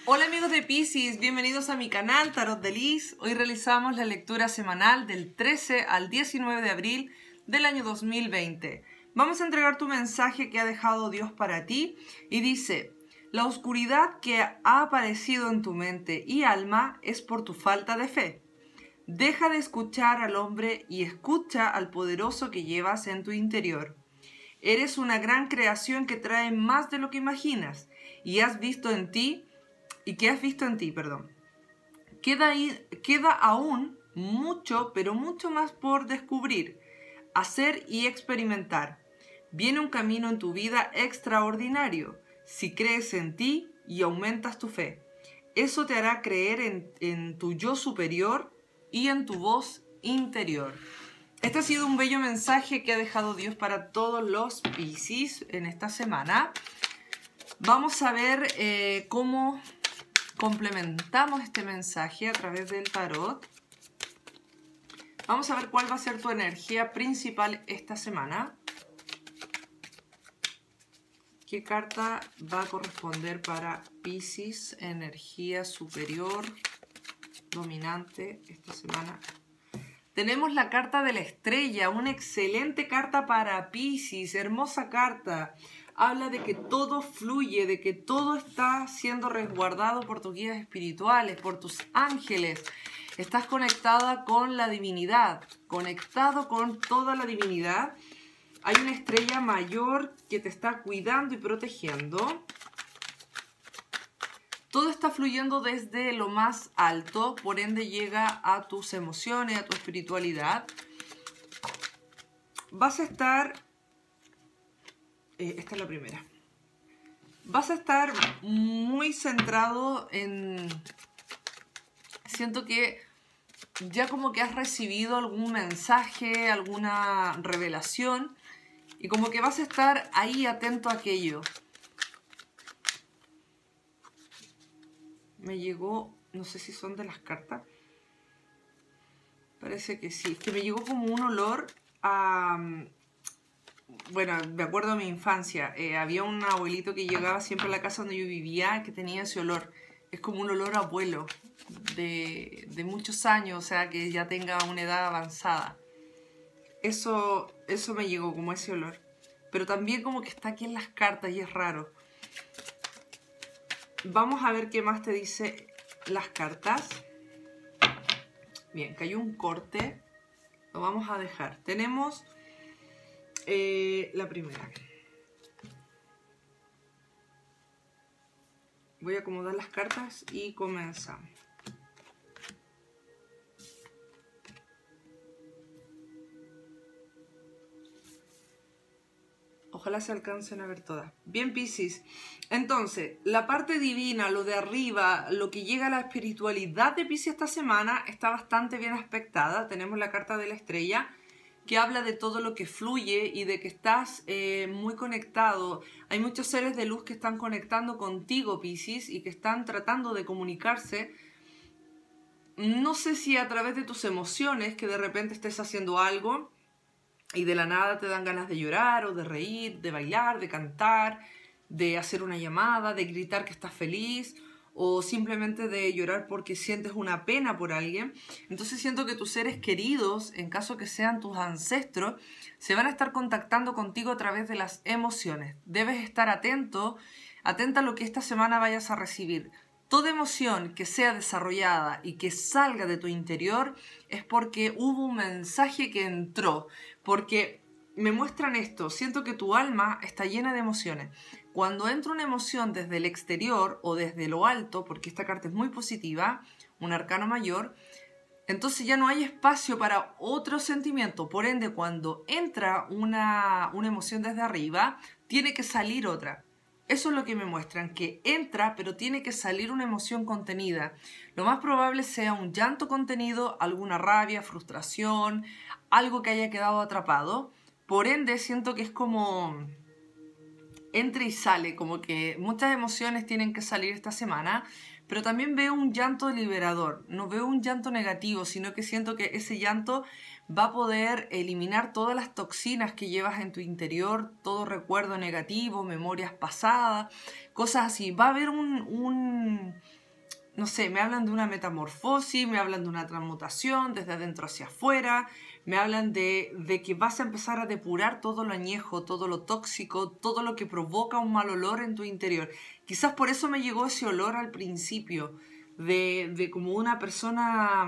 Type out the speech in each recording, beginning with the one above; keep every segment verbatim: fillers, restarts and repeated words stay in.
Hola amigos de Piscis, bienvenidos a mi canal Tarot de Liz. Hoy realizamos la lectura semanal del trece al diecinueve de abril del año dos mil veinte. Vamos a entregar tu mensaje que ha dejado Dios para ti y dice: la oscuridad que ha aparecido en tu mente y alma es por tu falta de fe. Deja de escuchar al hombre y escucha al poderoso que llevas en tu interior. Eres una gran creación que trae más de lo que imaginas y has visto en ti y que has visto en ti, perdón. Queda, ahí, queda aún mucho, pero mucho más por descubrir, hacer y experimentar. Viene un camino en tu vida extraordinario si crees en ti y aumentas tu fe. Eso te hará creer en, en tu yo superior y en tu voz interior. Este ha sido un bello mensaje que ha dejado Dios para todos los Piscis en esta semana. Vamos a ver eh, cómo complementamos este mensaje a través del tarot. Vamos a ver cuál va a ser tu energía principal esta semana. ¿Qué carta va a corresponder para Piscis? Energía superior, dominante esta semana. Tenemos la carta de la estrella, una excelente carta para Piscis, hermosa carta. Habla de que todo fluye, de que todo está siendo resguardado por tus guías espirituales, por tus ángeles. Estás conectada con la divinidad, conectado con toda la divinidad. Hay una estrella mayor que te está cuidando y protegiendo. Todo está fluyendo desde lo más alto, por ende llega a tus emociones, a tu espiritualidad. Vas a estar... Eh, esta es la primera. Vas a estar muy centrado en... Siento que ya como que has recibido algún mensaje, alguna revelación, y como que vas a estar ahí atento a aquello. Me llegó, no sé si son de las cartas. Parece que sí. Es que me llegó como un olor a... Bueno, me acuerdo de mi infancia. Eh, había un abuelito que llegaba siempre a la casa donde yo vivía que tenía ese olor. Es como un olor a abuelo de, de muchos años, o sea, que ya tenga una edad avanzada. Eso, eso me llegó, como ese olor. Pero también como que está aquí en las cartas y es raro. Vamos a ver qué más te dice las cartas. Bien, cayó un corte. Lo vamos a dejar. Tenemos eh, la primera. Voy a acomodar las cartas y comenzamos. Ojalá se alcancen a ver todas. Bien, Piscis. Entonces, la parte divina, lo de arriba, lo que llega a la espiritualidad de Piscis esta semana está bastante bien aspectada. Tenemos la carta de la estrella que habla de todo lo que fluye y de que estás eh, muy conectado. Hay muchos seres de luz que están conectando contigo, Piscis, y que están tratando de comunicarse. No sé si a través de tus emociones, que de repente estés haciendo algo y de la nada te dan ganas de llorar o de reír, de bailar, de cantar, de hacer una llamada, de gritar que estás feliz o simplemente de llorar porque sientes una pena por alguien. Entonces siento que tus seres queridos, en caso que sean tus ancestros, se van a estar contactando contigo a través de las emociones. Debes estar atento, atenta a lo que esta semana vayas a recibir. Toda emoción que sea desarrollada y que salga de tu interior es porque hubo un mensaje que entró, porque me muestran esto, siento que tu alma está llena de emociones. Cuando entra una emoción desde el exterior o desde lo alto, porque esta carta es muy positiva, un arcano mayor, entonces ya no hay espacio para otro sentimiento. Por ende, cuando entra una, una emoción desde arriba, tiene que salir otra. Eso es lo que me muestran, que entra, pero tiene que salir una emoción contenida. Lo más probable sea un llanto contenido, alguna rabia, frustración, algo que haya quedado atrapado. Por ende, siento que es como... entra y sale, como que muchas emociones tienen que salir esta semana, pero también veo un llanto liberador, no veo un llanto negativo, sino que siento que ese llanto va a poder eliminar todas las toxinas que llevas en tu interior, todo recuerdo negativo, memorias pasadas, cosas así. Va a haber un, un no sé, me hablan de una metamorfosis, me hablan de una transmutación desde adentro hacia afuera, me hablan de, de que vas a empezar a depurar todo lo añejo, todo lo tóxico, todo lo que provoca un mal olor en tu interior. Quizás por eso me llegó ese olor al principio, de, de como una persona,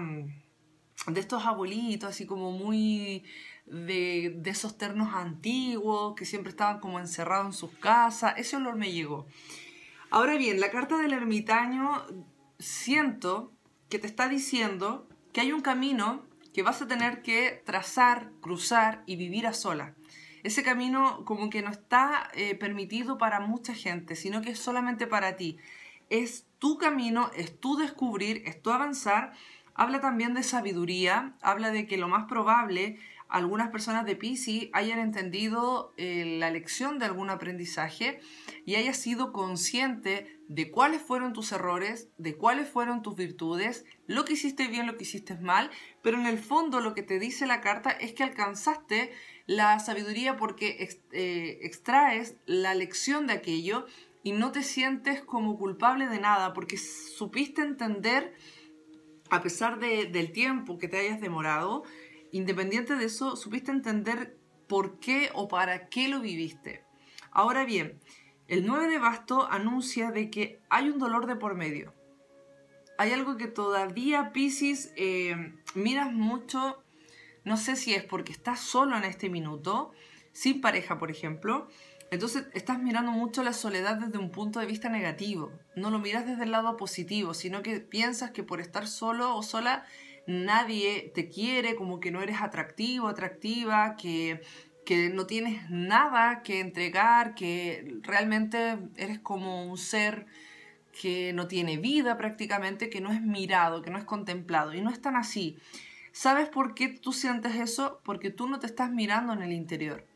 de estos abuelitos, así como muy de, de esos ternos antiguos, que siempre estaban como encerrados en sus casas. Ese olor me llegó. Ahora bien, la carta del ermitaño, siento que te está diciendo que hay un camino que vas a tener que trazar, cruzar y vivir a solas. Ese camino como que no está eh, permitido para mucha gente, sino que es solamente para ti. Es tu camino, es tu descubrir, es tu avanzar. Habla también de sabiduría, habla de que lo más probable, algunas personas de Piscis hayan entendido eh, la lección de algún aprendizaje y hayas sido consciente de cuáles fueron tus errores, de cuáles fueron tus virtudes, lo que hiciste bien, lo que hiciste mal, pero en el fondo lo que te dice la carta es que alcanzaste la sabiduría porque ex, eh, extraes la lección de aquello y no te sientes como culpable de nada porque supiste entender, a pesar de, del tiempo que te hayas demorado, independiente de eso, supiste entender por qué o para qué lo viviste. Ahora bien, el nueve de bastos anuncia de que hay un dolor de por medio. Hay algo que todavía, Piscis, eh, miras mucho, no sé si es porque estás solo en este minuto, sin pareja, por ejemplo. Entonces estás mirando mucho la soledad desde un punto de vista negativo. No lo miras desde el lado positivo, sino que piensas que por estar solo o sola nadie te quiere, como que no eres atractivo, atractiva, que, que no tienes nada que entregar, que realmente eres como un ser que no tiene vida prácticamente, que no es mirado, que no es contemplado. Y no es tan así. ¿Sabes por qué tú sientes eso? Porque tú no te estás mirando en el interior.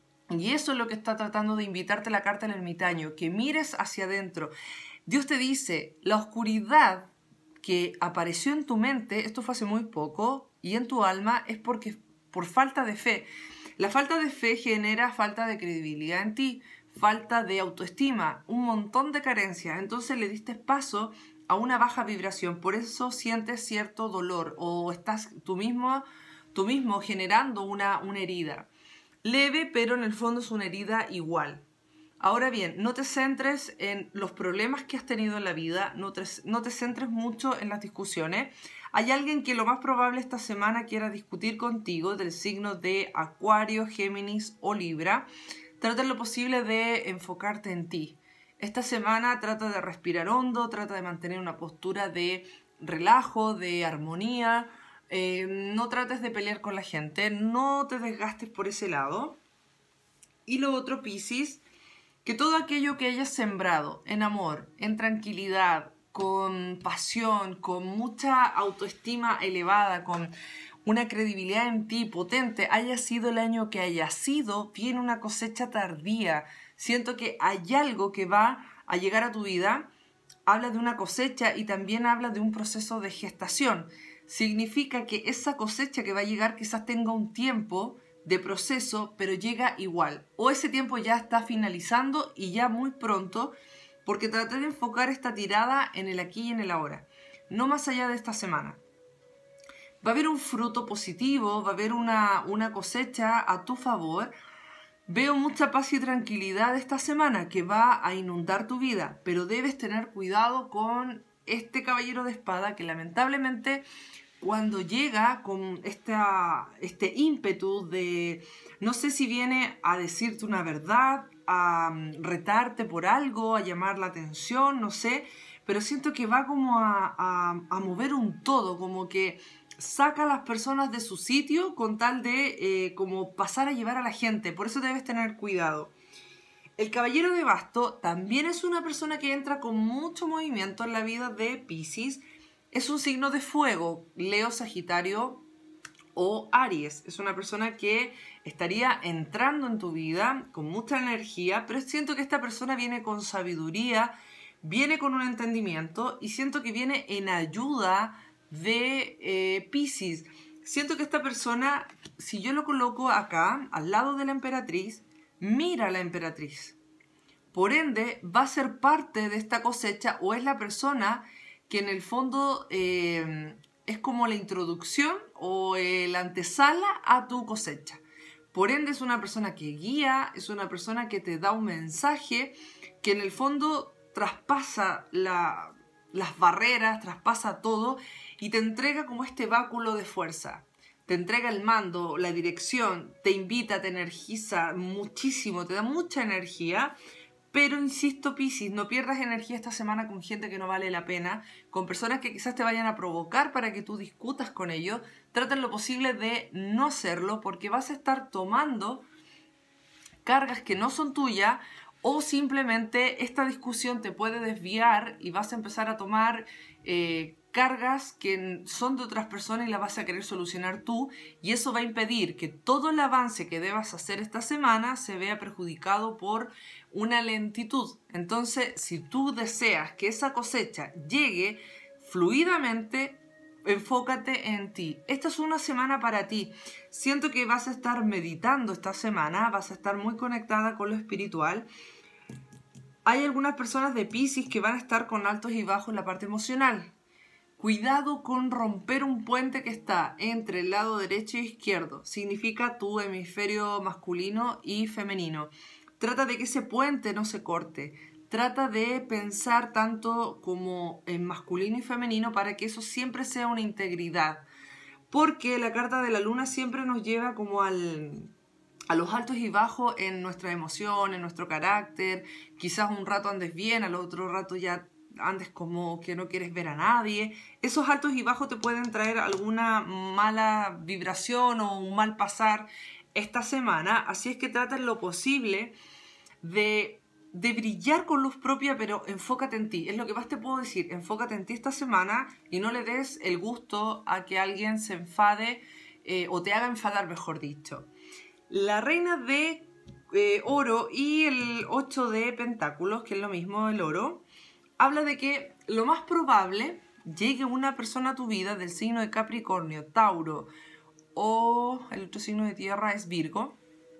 Y eso es lo que está tratando de invitarte la carta del ermitaño, que mires hacia adentro. Dios te dice, la oscuridad que apareció en tu mente, esto fue hace muy poco, y en tu alma, es porque por falta de fe. La falta de fe genera falta de credibilidad en ti, falta de autoestima, un montón de carencias. Entonces le diste paso a una baja vibración, por eso sientes cierto dolor o estás tú mismo, tú mismo generando una, una herida. Leve, pero en el fondo es una herida igual. Ahora bien, no te centres en los problemas que has tenido en la vida, no te, no te centres mucho en las discusiones. Hay alguien que lo más probable esta semana quiera discutir contigo del signo de Acuario, Géminis o Libra. Trata lo posible de enfocarte en ti. Esta semana trata de respirar hondo, trata de mantener una postura de relajo, de armonía. Eh, no trates de pelear con la gente, no te desgastes por ese lado. Y lo otro, Piscis, que todo aquello que hayas sembrado en amor, en tranquilidad, con pasión, con mucha autoestima elevada, con una credibilidad en ti potente, haya sido el año que haya sido, viene una cosecha tardía. Siento que hay algo que va a llegar a tu vida, habla de una cosecha y también habla de un proceso de gestación. Significa que esa cosecha que va a llegar quizás tenga un tiempo de proceso, pero llega igual. O ese tiempo ya está finalizando y ya muy pronto, porque traté de enfocar esta tirada en el aquí y en el ahora, no más allá de esta semana. Va a haber un fruto positivo, va a haber una, una cosecha a tu favor. Veo mucha paz y tranquilidad esta semana que va a inundar tu vida, pero debes tener cuidado con este caballero de espada que lamentablemente cuando llega con esta, este ímpetu de, no sé si viene a decirte una verdad, a retarte por algo, a llamar la atención, no sé, pero siento que va como a, a, a mover un todo, como que saca a las personas de su sitio con tal de eh, como pasar a llevar a la gente, por eso debes tener cuidado. El caballero de basto también es una persona que entra con mucho movimiento en la vida de Piscis. Es un signo de fuego, Leo, Sagitario o Aries. Es una persona que estaría entrando en tu vida con mucha energía, pero siento que esta persona viene con sabiduría, viene con un entendimiento y siento que viene en ayuda de eh, Piscis. Siento que esta persona, si yo lo coloco acá, al lado de la emperatriz, mira a la emperatriz. Por ende, va a ser parte de esta cosecha o es la persona que en el fondo eh, es como la introducción o eh, la antesala a tu cosecha. Por ende, es una persona que guía, es una persona que te da un mensaje que en el fondo traspasa la, las barreras, traspasa todo y te entrega como este báculo de fuerza. Te entrega el mando, la dirección, te invita, te energiza muchísimo, te da mucha energía. Pero insisto, Piscis, no pierdas energía esta semana con gente que no vale la pena, con personas que quizás te vayan a provocar para que tú discutas con ellos. Trata en lo posible de no hacerlo porque vas a estar tomando cargas que no son tuyas o simplemente esta discusión te puede desviar y vas a empezar a tomar eh, cargas que son de otras personas y las vas a querer solucionar tú y eso va a impedir que todo el avance que debas hacer esta semana se vea perjudicado por una lentitud. Entonces, si tú deseas que esa cosecha llegue fluidamente, enfócate en ti. Esta es una semana para ti. Siento que vas a estar meditando esta semana, vas a estar muy conectada con lo espiritual. Hay algunas personas de Piscis que van a estar con altos y bajos en la parte emocional. Cuidado con romper un puente que está entre el lado derecho e izquierdo. Significa tu hemisferio masculino y femenino. Trata de que ese puente no se corte. Trata de pensar tanto como en masculino y femenino para que eso siempre sea una integridad. Porque la carta de la luna siempre nos lleva como al, a los altos y bajos en nuestra emoción, en nuestro carácter. Quizás un rato andes bien, al otro rato ya andes como que no quieres ver a nadie. Esos altos y bajos te pueden traer alguna mala vibración o un mal pasar esta semana. Así es que trata en lo posible de, de brillar con luz propia, pero enfócate en ti. Es lo que más te puedo decir. Enfócate en ti esta semana y no le des el gusto a que alguien se enfade eh, o te haga enfadar, mejor dicho. La reina de eh, oro y el ocho de pentáculos, que es lo mismo el oro, habla de que lo más probable llegue una persona a tu vida del signo de Capricornio, Tauro o el otro signo de tierra es Virgo,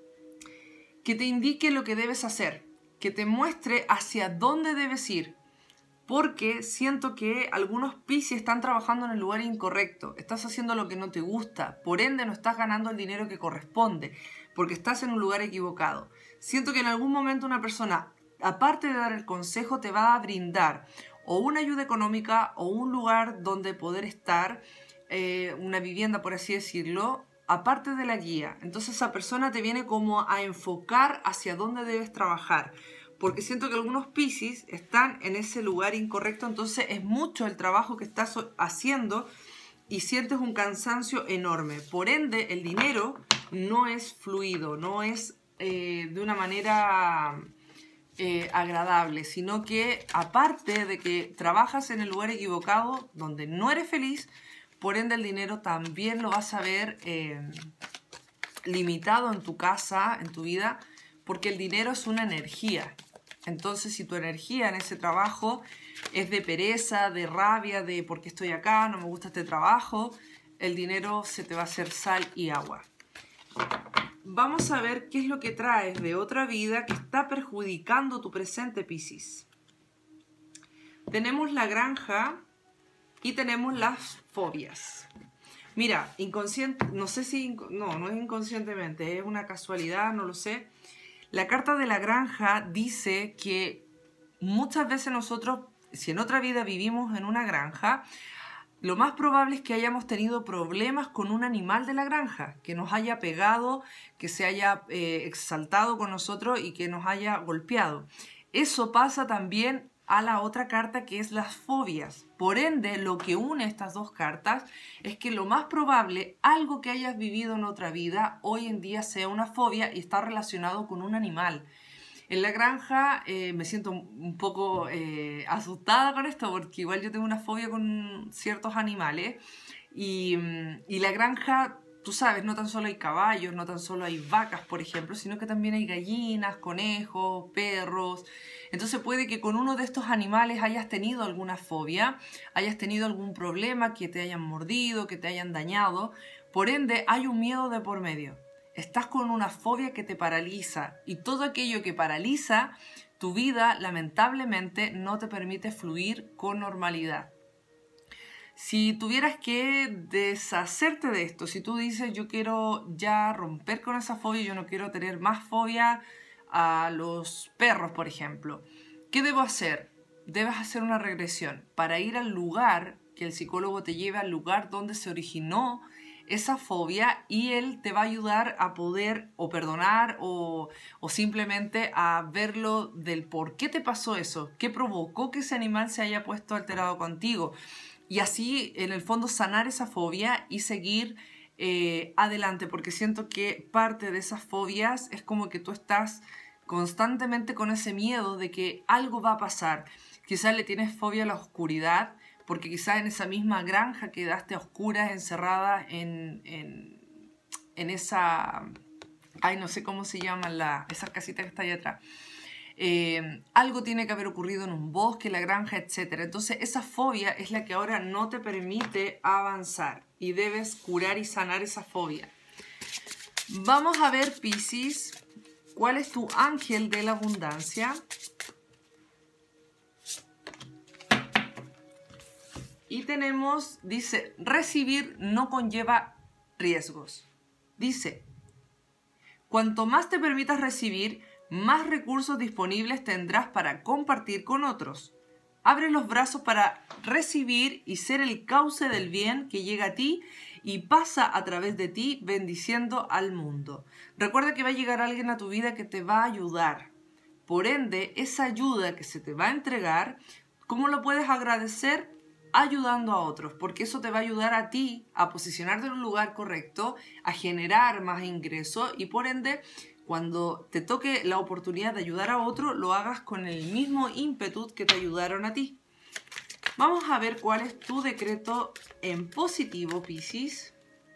que te indique lo que debes hacer, que te muestre hacia dónde debes ir, porque siento que algunos Piscis están trabajando en el lugar incorrecto, estás haciendo lo que no te gusta, por ende no estás ganando el dinero que corresponde, porque estás en un lugar equivocado. Siento que en algún momento una persona, aparte de dar el consejo, te va a brindar o una ayuda económica o un lugar donde poder estar, eh, una vivienda por así decirlo, aparte de la guía. Entonces esa persona te viene como a enfocar hacia dónde debes trabajar, porque siento que algunos Piscis están en ese lugar incorrecto, entonces es mucho el trabajo que estás haciendo y sientes un cansancio enorme. Por ende, el dinero no es fluido, no es eh, de una manera eh, agradable, sino que aparte de que trabajas en el lugar equivocado, donde no eres feliz, por ende el dinero también lo vas a ver eh, limitado en tu casa, en tu vida, porque el dinero es una energía. Entonces, si tu energía en ese trabajo es de pereza, de rabia, de por qué estoy acá, no me gusta este trabajo, el dinero se te va a hacer sal y agua. Vamos a ver qué es lo que traes de otra vida que está perjudicando tu presente, Piscis. Tenemos la granja y tenemos las fobias. Mira, inconsciente, no sé si, no, no es inconscientemente, es una casualidad, no lo sé. La carta de la granja dice que muchas veces nosotros, si en otra vida vivimos en una granja, lo más probable es que hayamos tenido problemas con un animal de la granja, que nos haya pegado, que se haya eh, exaltado con nosotros y que nos haya golpeado. Eso pasa también a la otra carta, que es las fobias. Por ende, lo que une estas dos cartas es que lo más probable, algo que hayas vivido en otra vida, hoy en día sea una fobia y está relacionado con un animal. En la granja eh, me siento un poco eh, asustada con esto, porque igual yo tengo una fobia con ciertos animales y, y la granja tú sabes, no tan solo hay caballos, no tan solo hay vacas, por ejemplo, sino que también hay gallinas, conejos, perros. Entonces puede que con uno de estos animales hayas tenido alguna fobia, hayas tenido algún problema, que te hayan mordido, que te hayan dañado. Por ende, hay un miedo de por medio. Estás con una fobia que te paraliza, y todo aquello que paraliza tu vida, lamentablemente, no te permite fluir con normalidad. Si tuvieras que deshacerte de esto, si tú dices yo quiero ya romper con esa fobia, yo no quiero tener más fobia a los perros, por ejemplo, ¿qué debo hacer? Debes hacer una regresión para ir al lugar, que el psicólogo te lleve al lugar donde se originó esa fobia, y él te va a ayudar a poder o perdonar o, o simplemente a verlo del por qué te pasó eso, qué provocó que ese animal se haya puesto alterado contigo. Y así, en el fondo, sanar esa fobia y seguir eh, adelante, porque siento que parte de esas fobias es como que tú estás constantemente con ese miedo de que algo va a pasar. Quizás le tienes fobia a la oscuridad, porque quizás en esa misma granja quedaste a oscuras, encerrada en, en, en esa... Ay, no sé cómo se llaman la, esas casitas que están ahí atrás. Eh, algo tiene que haber ocurrido en un bosque, la granja, etcétera. Entonces esa fobia es la que ahora no te permite avanzar y debes curar y sanar esa fobia. Vamos a ver, Piscis, ¿cuál es tu ángel de la abundancia? Y tenemos, dice, recibir no conlleva riesgos. Dice, cuanto más te permitas recibir, más recursos disponibles tendrás para compartir con otros. Abre los brazos para recibir y ser el cauce del bien que llega a ti y pasa a través de ti, bendiciendo al mundo. Recuerda que va a llegar alguien a tu vida que te va a ayudar. Por ende, esa ayuda que se te va a entregar, ¿cómo lo puedes agradecer? Ayudando a otros, porque eso te va a ayudar a ti a posicionarte en un lugar correcto, a generar más ingresos y por ende, cuando te toque la oportunidad de ayudar a otro, lo hagas con el mismo ímpetu que te ayudaron a ti. Vamos a ver cuál es tu decreto en positivo, Piscis.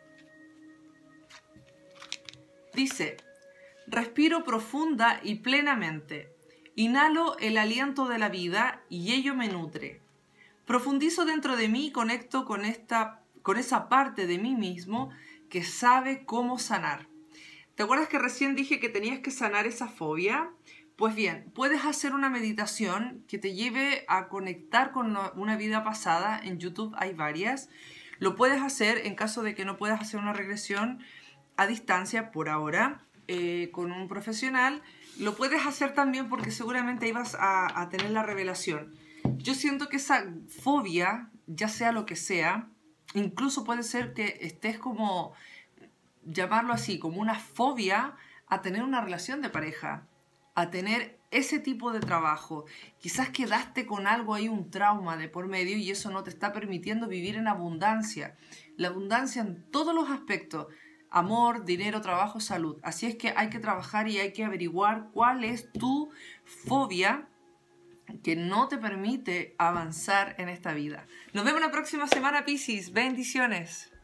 Dice, respiro profunda y plenamente. Inhalo el aliento de la vida y ello me nutre. Profundizo dentro de mí y conecto con, esta, con esa parte de mí mismo que sabe cómo sanar. ¿Te acuerdas que recién dije que tenías que sanar esa fobia? Pues bien, puedes hacer una meditación que te lleve a conectar con una vida pasada. En YouTube hay varias. Lo puedes hacer en caso de que no puedas hacer una regresión a distancia por ahora eh, con un profesional. Lo puedes hacer también porque seguramente ibas a, a tener la revelación. Yo siento que esa fobia, ya sea lo que sea, incluso puede ser que estés como, llamarlo así, como una fobia a tener una relación de pareja, a tener ese tipo de trabajo. Quizás quedaste con algo ahí, un trauma de por medio, y eso no te está permitiendo vivir en abundancia. La abundancia en todos los aspectos, amor, dinero, trabajo, salud. Así es que hay que trabajar y hay que averiguar cuál es tu fobia que no te permite avanzar en esta vida. Nos vemos la próxima semana, Piscis. Bendiciones.